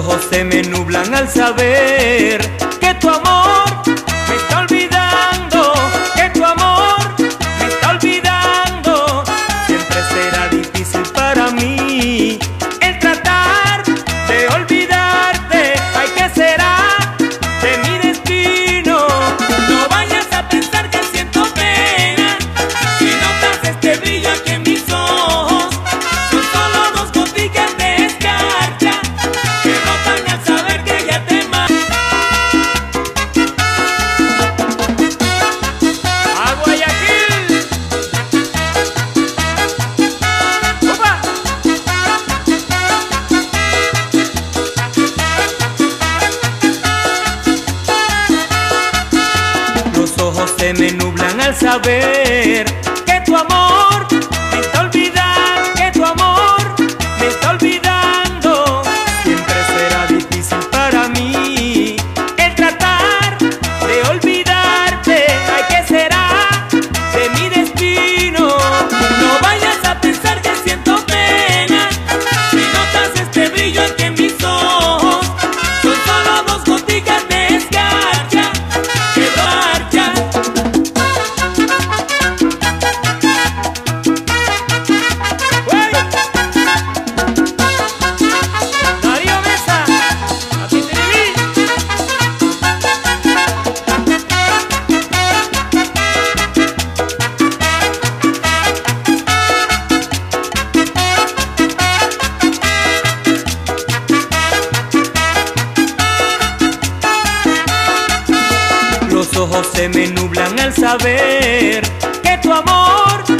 ojos se me nublan al saber que tu amor me está olvidando, que tu amor me está olvidando. Siempre será difícil para mí el tratar de olvidarte. Ay, ¿qué será de mi destino? No vayas a pensar que siento pena si notas este brillo aquí en mis ojos. Son solo dos goticas de escarcha que rotan al saber que ya te mato. ¡A Guayaquil! ¡Opa! Los ojos se me nublan al saber que tu amor me está olvidando, que tu amor me está olvidando. Siempre será difícil para mí el tratar de olvidarte. Ay, ¿qué será de mi destino? No vayas a pensar que siento pena si notas este brillo aquí en mis ojos. Son solo dos goticas de escarcha que marchan. Darío Mesa, aquí te vi. Los ojos se me nublan al saber que tu amor